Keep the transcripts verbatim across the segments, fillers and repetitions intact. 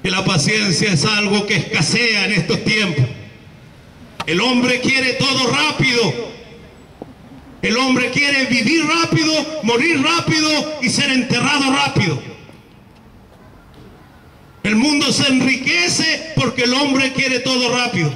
que la paciencia es algo que escasea en estos tiempos. El hombre quiere todo rápido. El hombre quiere vivir rápido, morir rápido y ser enterrado rápido. El mundo se enriquece porque el hombre quiere todo rápido.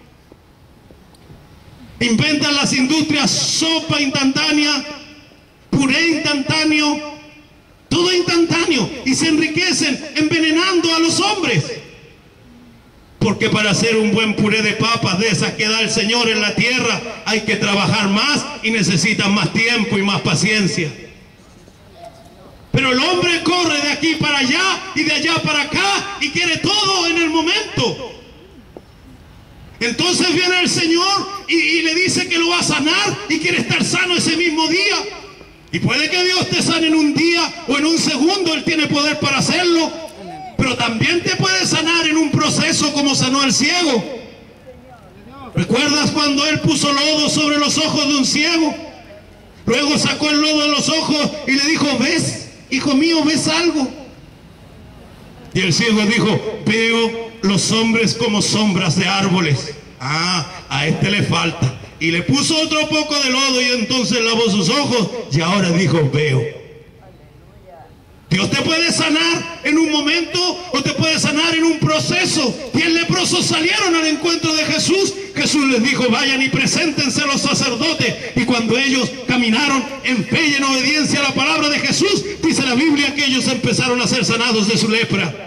Inventan las industrias sopa instantánea, puré instantáneo, todo instantáneo, y se enriquecen envenenando a los hombres. Porque para hacer un buen puré de papas de esas que da el Señor en la tierra hay que trabajar más y necesitan más tiempo y más paciencia. Pero el hombre corre de aquí para allá y de allá para acá y quiere todo en el momento. Entonces viene el Señor y, y le dice que lo va a sanar y quiere estar sano ese mismo día. Y puede que Dios te sane en un día o en un segundo, Él tiene poder para hacerlo. Pero también te puede sanar en un proceso como sanó al ciego. ¿Recuerdas cuando Él puso lodo sobre los ojos de un ciego? Luego sacó el lodo de los ojos y le dijo: ¿ves, hijo mío, ves algo? Y el ciego dijo: veo los hombres como sombras de árboles. Ah, a este le falta. Y le puso otro poco de lodo y entonces lavó sus ojos y ahora dijo: veo. Dios te puede sanar en un momento o te puede sanar en un proceso. Diez leprosos salieron al encuentro de Jesús. Jesús les dijo: vayan y preséntense a los sacerdotes. Y cuando ellos caminaron en fe y en obediencia a la palabra de Jesús, dice la Biblia que ellos empezaron a ser sanados de su lepra.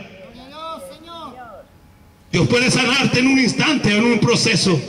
Dios puede sanarte en un instante o en un proceso.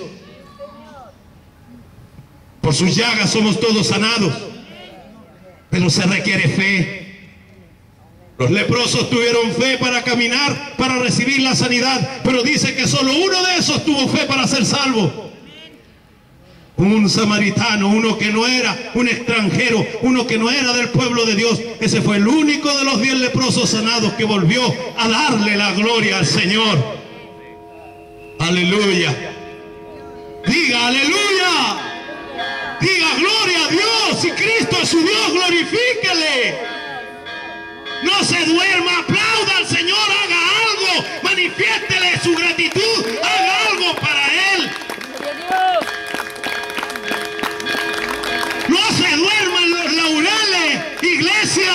Por sus llagas somos todos sanados, pero se requiere fe. Los leprosos tuvieron fe para caminar, para recibir la sanidad, pero dice que solo uno de esos tuvo fe para ser salvo. Un samaritano, uno que no era un extranjero, uno que no era del pueblo de Dios. Ese fue el único de los diez leprosos sanados que volvió a darle la gloria al Señor. Aleluya. Diga aleluya. Diga gloria a Dios. Si Cristo es su Dios, glorifíquele. No se duerma, aplauda al Señor, haga algo, manifiéstele su gratitud, haga algo para Él. No se duerma en los laureles, iglesia.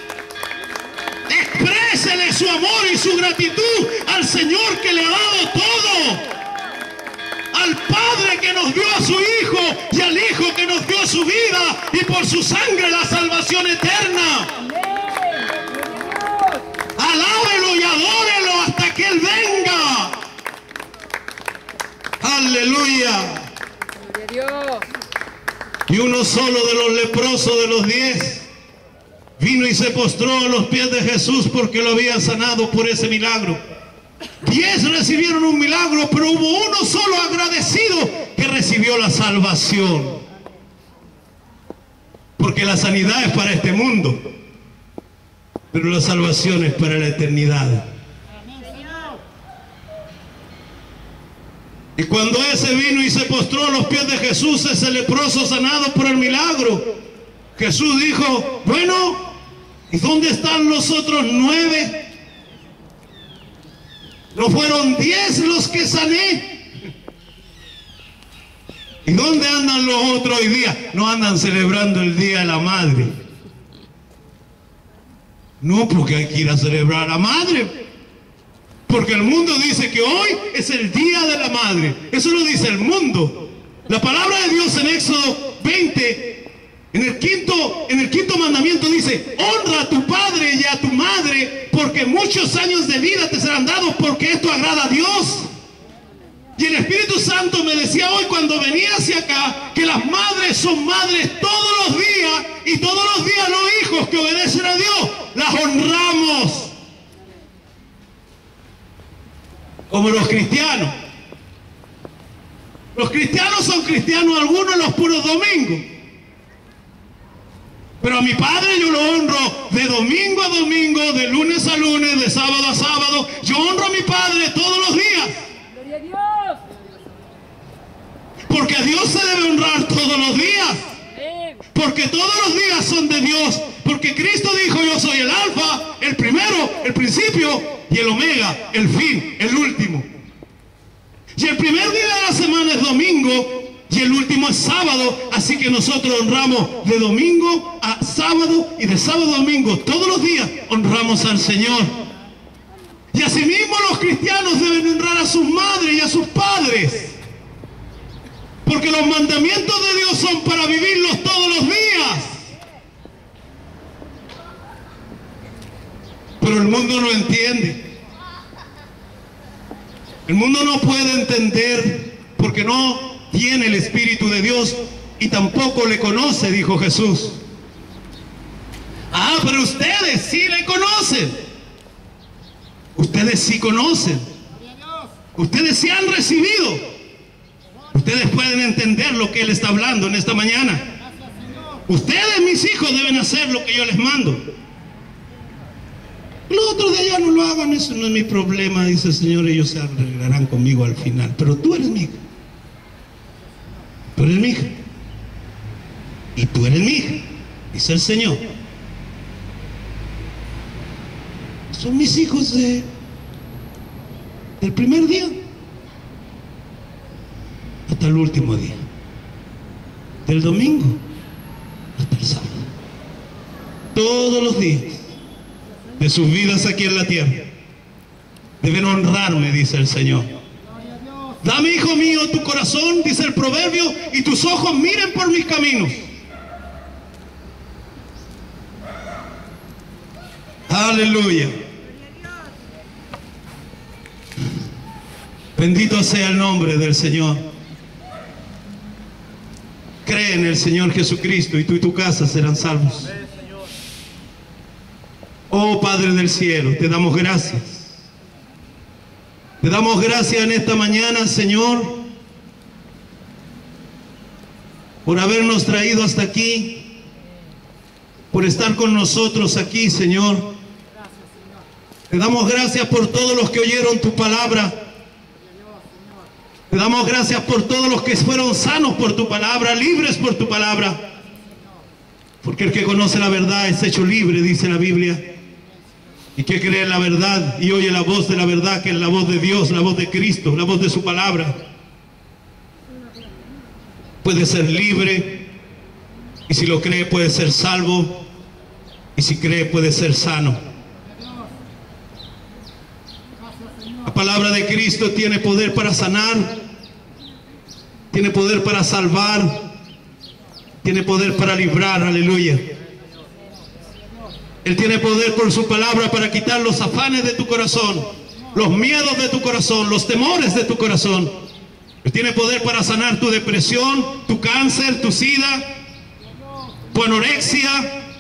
Exprésele su amor y su gratitud al Señor que le ha dado todo. Al Padre que nos dio a su Hijo y al Hijo que nos dio su vida y por su sangre la salvación eterna. Alábelo y adórelo hasta que Él venga. Aleluya. Y uno solo de los leprosos de los diez vino y se postró a los pies de Jesús porque lo había sanado por ese milagro. Diez recibieron un milagro, pero hubo uno solo agradecido que recibió la salvación. Porque la sanidad es para este mundo, pero la salvación es para la eternidad. Y cuando ese vino y se postró a los pies de Jesús, ese leproso sanado por el milagro, Jesús dijo: bueno, ¿y dónde están los otros nueve? ¿No fueron diez los que sané? ¿Y dónde andan los otros hoy día? No andan celebrando el Día de la Madre. No, porque hay que ir a celebrar a la Madre. Porque el mundo dice que hoy es el Día de la Madre. Eso lo dice el mundo. La palabra de Dios en Éxodo veinte, en el quinto, en el quinto mandamiento dice: honra a tu padre y a tu madre, porque muchos años de vida te serán dados, porque esto agrada a Dios. Y el Espíritu Santo me decía hoy cuando venía hacia acá que las madres son madres todos los días, y todos los días los hijos que obedecen a Dios las honramos. Como los cristianos. Los cristianos son cristianos algunos los puros domingos. Pero a mi padre yo lo honro de domingo a domingo, de lunes a lunes, de sábado a sábado. Yo honro a mi padre todos los días. ¡Gloria a Dios! Porque a Dios se debe honrar todos los días. Porque todos los días son de Dios. Porque Cristo dijo: yo soy el alfa, el primero, el principio y el omega, el fin, el último. Y el primer día de la semana es domingo y el último es sábado, así que nosotros honramos de domingo a sábado y de sábado a domingo, todos los días honramos al Señor. Y asimismo los cristianos deben honrar a sus madres y a sus padres, porque los mandamientos de Dios son para vivirlos todos los días. Pero el mundo no entiende. El mundo no puede entender porque no tiene el Espíritu de Dios y tampoco le conoce, dijo Jesús. Ah, pero ustedes sí le conocen. Ustedes sí conocen. Ustedes sí han recibido. Ustedes pueden entender lo que Él está hablando en esta mañana. Ustedes, mis hijos, deben hacer lo que yo les mando. Los otros de allá no lo hagan, eso no es mi problema, dice el Señor, ellos se arreglarán conmigo al final. Pero tú eres mi hija. Tú eres mi hija. Y tú eres mi hija, dice el Señor. Son mis hijos de, del primer día hasta el último día, del domingo hasta el sábado, todos los días de sus vidas aquí en la tierra deben honrarme, dice el Señor. Dame, hijo mío, tu corazón, dice el proverbio, y tus ojos miren por mis caminos. Aleluya. Bendito sea el nombre del Señor. Cree en el Señor Jesucristo y tú y tu casa serán salvos. Oh Padre del cielo, te damos gracias. Te damos gracias en esta mañana, Señor, por habernos traído hasta aquí, por estar con nosotros aquí, Señor. Te damos gracias por todos los que oyeron tu palabra. Te damos gracias por todos los que fueron sanos por tu palabra, libres por tu palabra. Porque el que conoce la verdad es hecho libre, dice la Biblia. Y que cree en la verdad y oye la voz de la verdad, que es la voz de Dios, la voz de Cristo, la voz de su palabra, puede ser libre. Y si lo cree puede ser salvo. Y si cree puede ser sano. La palabra de Cristo tiene poder para sanar, tiene poder para salvar, tiene poder para librar, aleluya. Él tiene poder por su palabra para quitar los afanes de tu corazón, los miedos de tu corazón, los temores de tu corazón. Él tiene poder para sanar tu depresión, tu cáncer, tu sida, tu anorexia,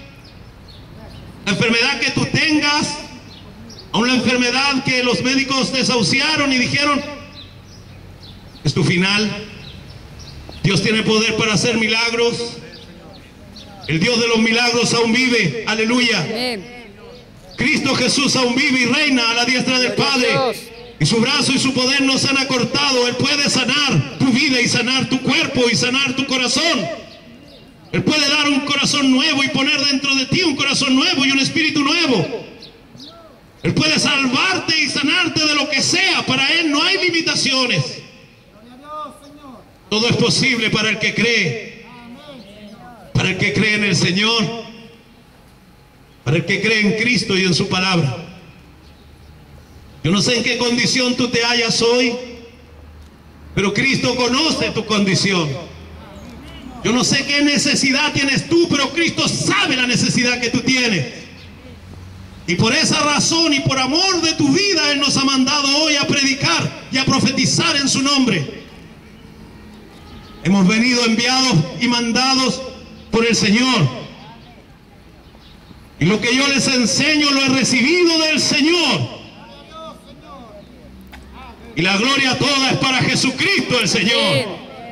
la enfermedad que tú tengas, a una enfermedad que los médicos desahuciaron y dijeron es tu final. Dios tiene poder para hacer milagros. El Dios de los milagros aún vive, aleluya. Cristo Jesús aún vive y reina a la diestra del Padre, y su brazo y su poder no se han acortado. Él puede sanar tu vida y sanar tu cuerpo y sanar tu corazón. Él puede dar un corazón nuevo y poner dentro de ti un corazón nuevo y un espíritu nuevo. Él puede salvarte y sanarte de lo que sea. Para Él no hay limitaciones. Todo es posible para el que cree. Para el que cree en el Señor. Para el que cree en Cristo y en su palabra. Yo no sé en qué condición tú te hallas hoy, pero Cristo conoce tu condición. Yo no sé qué necesidad tienes tú, pero Cristo sabe la necesidad que tú tienes. Y por esa razón y por amor de tu vida, Él nos ha mandado hoy a predicar y a profetizar en su nombre. Hemos venido enviados y mandados por el Señor. Y lo que yo les enseño lo he recibido del Señor. Y la gloria toda es para Jesucristo el Señor.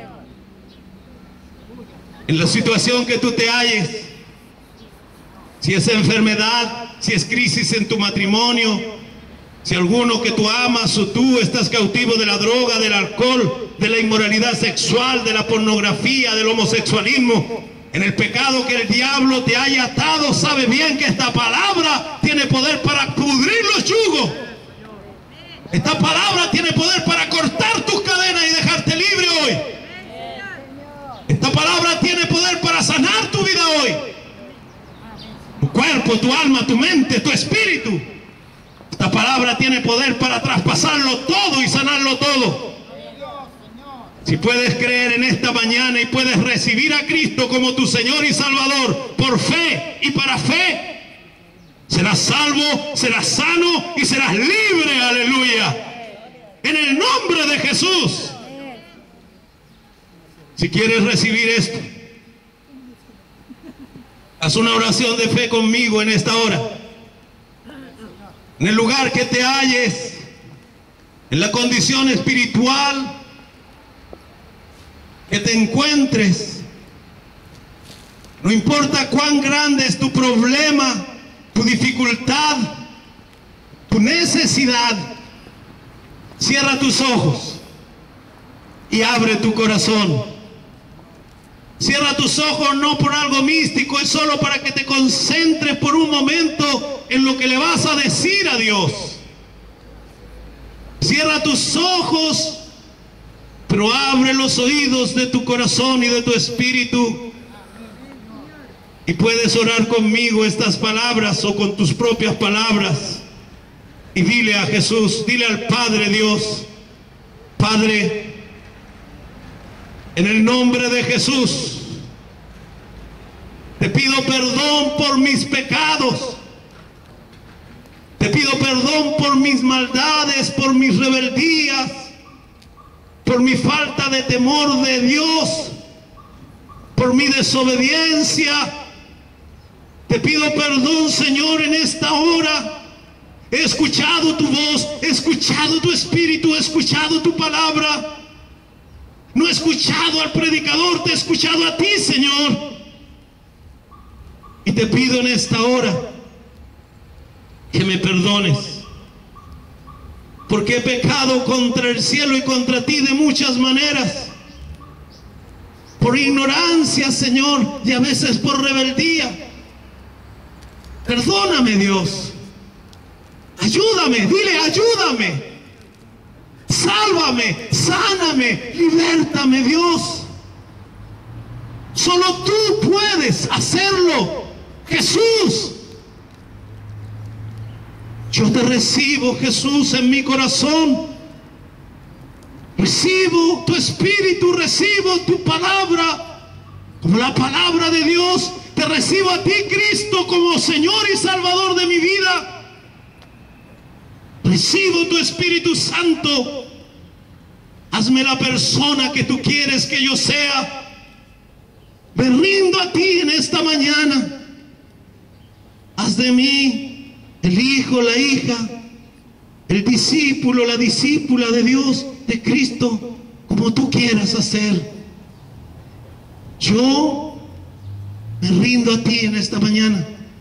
En la situación que tú te halles, si es enfermedad, si es crisis en tu matrimonio, si alguno que tú amas o tú estás cautivo de la droga, del alcohol, de la inmoralidad sexual, de la pornografía, del homosexualismo, en el pecado que el diablo te haya atado, sabe bien que esta palabra tiene poder para pudrir los yugos Esta palabra tiene poder para cortar tus cadenas y dejarte libre hoy. Esta palabra tiene poder para sanar tu vida hoy. Tu cuerpo, tu alma, tu mente, tu espíritu. Esta palabra tiene poder para traspasarlo todo y sanarlo todo. Si puedes creer en esta mañana y puedes recibir a Cristo como tu Señor y Salvador por fe y para fe, serás salvo, serás sano y serás libre, aleluya, en el nombre de Jesús. Si quieres recibir esto, haz una oración de fe conmigo en esta hora. En el lugar que te halles, en la condición espiritual que te encuentres, no importa cuán grande es tu problema, tu dificultad, tu necesidad, cierra tus ojos y abre tu corazón. Cierra tus ojos no por algo místico, es solo para que te concentres por un momento en lo que le vas a decir a Dios. Cierra tus ojos, pero abre los oídos de tu corazón y de tu espíritu. Y puedes orar conmigo estas palabras o con tus propias palabras. Y dile a Jesús, dile al Padre Dios: Padre, en el nombre de Jesús, te pido perdón por mis pecados. Te pido perdón por mis maldades, por mis rebeldías, por mi falta de temor de Dios, por mi desobediencia. Te pido perdón, Señor, en esta hora. He escuchado tu voz, he escuchado tu espíritu, he escuchado tu palabra. No he escuchado al predicador, te he escuchado a ti, Señor. Y te pido en esta hora que me perdones, porque he pecado contra el cielo y contra ti de muchas maneras. Por ignorancia, Señor, y a veces por rebeldía. Perdóname, Dios. Ayúdame, dile, ayúdame. Sálvame, sáname, libértame, Dios. Solo tú puedes hacerlo, Jesús. Yo te recibo, Jesús, en mi corazón. Recibo tu espíritu, recibo tu palabra como la palabra de Dios. Te recibo a ti, Cristo, como Señor y Salvador de mi vida. Recibo tu Espíritu Santo. Hazme la persona que tú quieres que yo sea. Me rindo a ti en esta mañana. Haz de mí el hijo, la hija, el discípulo, la discípula de Dios, de Cristo, como tú quieras hacer. Yo me rindo a ti en esta mañana.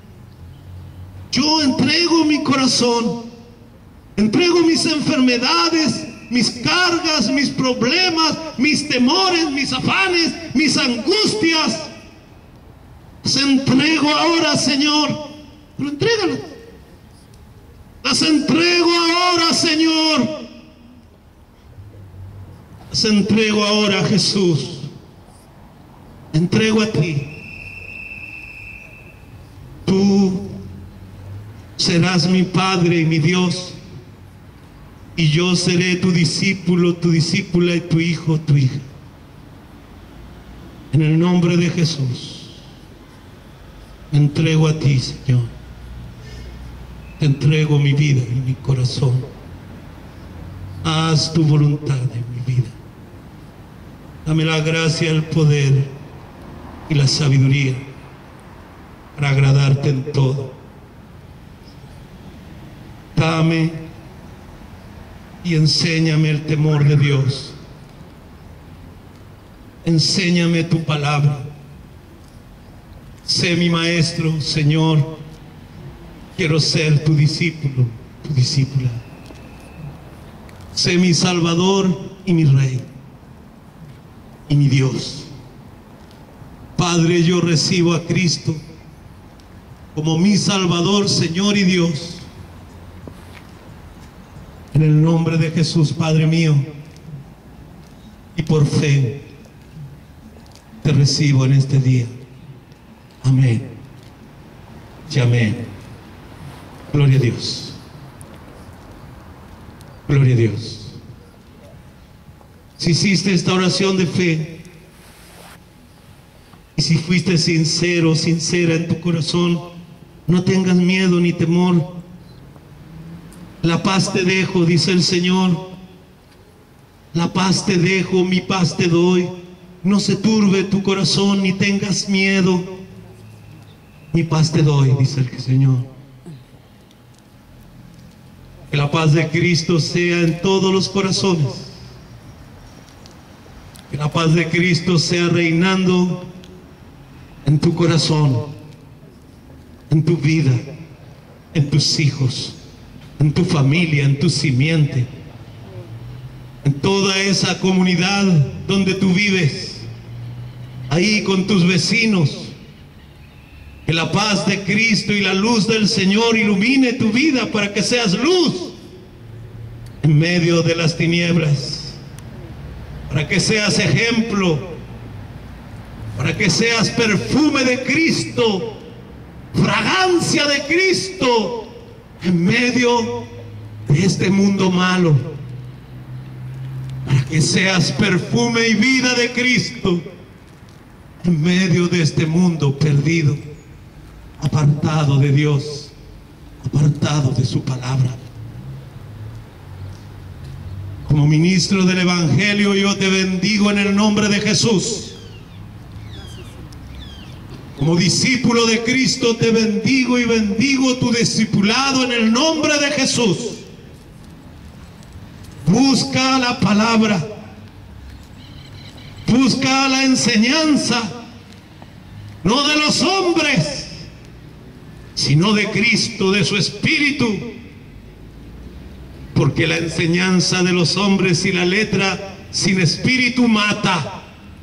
Yo entrego mi corazón, entrego mis enfermedades, mis cargas, mis problemas, mis temores, mis afanes, mis angustias. Las entrego ahora, Señor. Pero entrégalas. Las entrego ahora, Señor. Las entrego ahora, Jesús. Entrego a ti. Tú serás mi Padre y mi Dios, y yo seré tu discípulo, tu discípula y tu hijo, tu hija. En el nombre de Jesús, me entrego a ti, Señor. Te entrego mi vida y mi corazón. Haz tu voluntad en mi vida. Dame la gracia, el poder y la sabiduría para agradarte en todo. Dame y enséñame el temor de Dios. Enséñame tu palabra. Sé mi maestro, Señor. Quiero ser tu discípulo, tu discípula. Sé mi Salvador y mi Rey y mi Dios. Padre, yo recibo a Cristo como mi Salvador, Señor y Dios. En el nombre de Jesús, Padre mío, y por fe te recibo en este día. Amén y amén. Gloria a Dios. Gloria a Dios. Si hiciste esta oración de fe y si fuiste sincero, sincera en tu corazón, no tengas miedo ni temor. La paz te dejo, dice el Señor. La paz te dejo, mi paz te doy. No se turbe tu corazón ni tengas miedo. Mi paz te doy, dice el Señor. Que la paz de Cristo sea en todos los corazones. Que la paz de Cristo sea reinando en tu corazón, en tu vida, en tus hijos, en tu familia, en tu simiente, en toda esa comunidad donde tú vives, ahí con tus vecinos. Que la paz de Cristo y la luz del Señor ilumine tu vida para que seas luz en medio de las tinieblas, para que seas ejemplo, para que seas perfume de Cristo, fragancia de Cristo en medio de este mundo malo, para que seas perfume y vida de Cristo en medio de este mundo perdido, apartado de Dios, apartado de su palabra. Como ministro del Evangelio, yo te bendigo en el nombre de Jesús. Como discípulo de Cristo, te bendigo y bendigo tu discipulado en el nombre de Jesús. Busca la palabra, busca la enseñanza, no de los hombres, sino de Cristo, de su Espíritu. Porque la enseñanza de los hombres y la letra sin espíritu mata,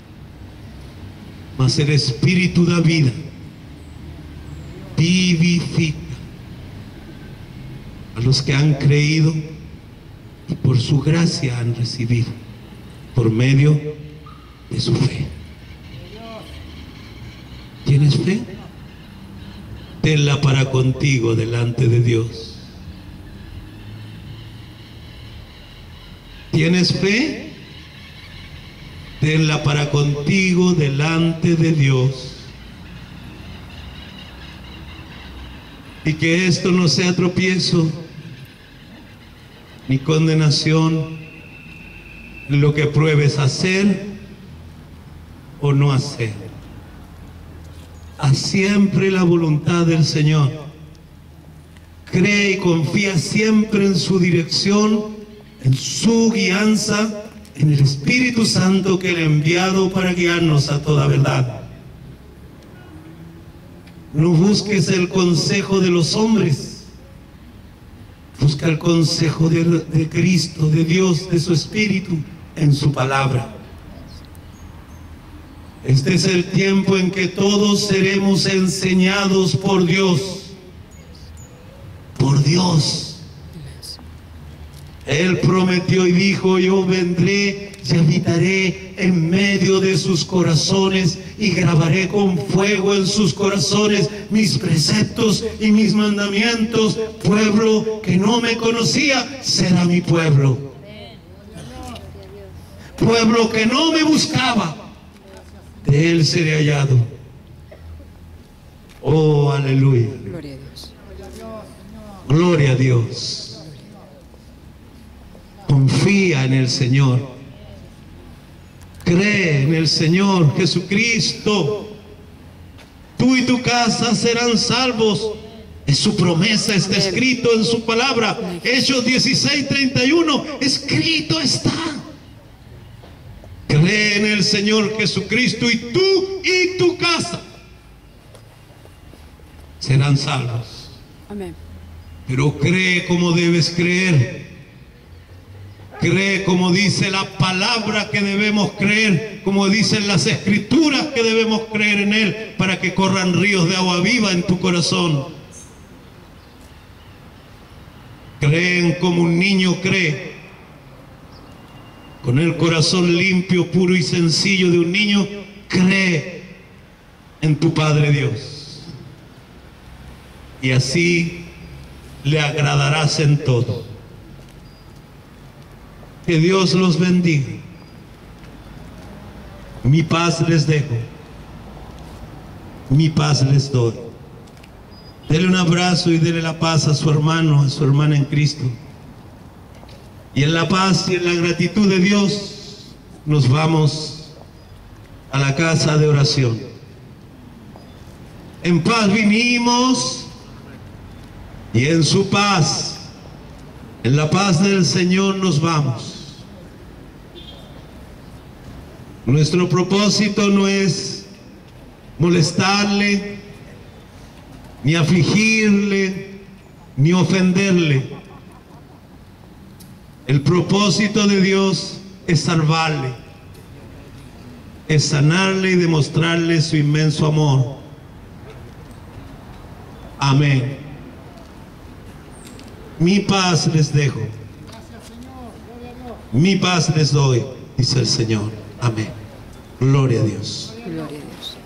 mas el Espíritu da vida, vivifica a los que han creído y por su gracia han recibido, por medio de su fe. ¿Tienes fe? Tenla para contigo delante de Dios. ¿Tienes fe? Tenla para contigo delante de Dios. Y que esto no sea tropiezo ni condenación en lo que pruebes hacer o no hacer. Haz siempre la voluntad del Señor. Cree y confía siempre en su dirección, en su guianza, en el Espíritu Santo que Él ha enviado para guiarnos a toda verdad. No busques el consejo de los hombres, busca el consejo de, de Cristo, de Dios, de su Espíritu, en su palabra. Este es el tiempo en que todos seremos enseñados por Dios, por Dios. Él prometió y dijo: yo vendré y habitaré en medio de sus corazones y grabaré con fuego en sus corazones mis preceptos y mis mandamientos. Pueblo que no me conocía será mi pueblo. Pueblo que no me buscaba, de Él seré hallado. Oh, aleluya. Gloria a Dios. Gloria a Dios. Confía en el Señor. Cree en el Señor Jesucristo. Tú y tu casa serán salvos. Es su promesa, está escrito en su palabra. Hechos dieciséis, treinta y uno. Escrito está. Cree en el Señor Jesucristo y tú y tu casa serán salvos. Amén. Pero cree como debes creer. Cree como dice la palabra que debemos creer, como dicen las escrituras que debemos creer en Él, para que corran ríos de agua viva en tu corazón. creen como un niño cree, con el corazón limpio, puro y sencillo de un niño, cree en tu Padre Dios. Y así le agradarás en todo. Que Dios los bendiga. Mi paz les dejo, mi paz les doy. Dele un abrazo y dele la paz a su hermano, a su hermana en Cristo. Y en la paz y en la gratitud de Dios nos vamos a la casa de oración. En paz vinimos y en su paz, en la paz del Señor nos vamos. Nuestro propósito no es molestarle, ni afligirle, ni ofenderle. El propósito de Dios es salvarle, es sanarle y demostrarle su inmenso amor. Amén. Mi paz les dejo, mi paz les doy, dice el Señor. Amén. Gloria a Dios. Gloria a Dios.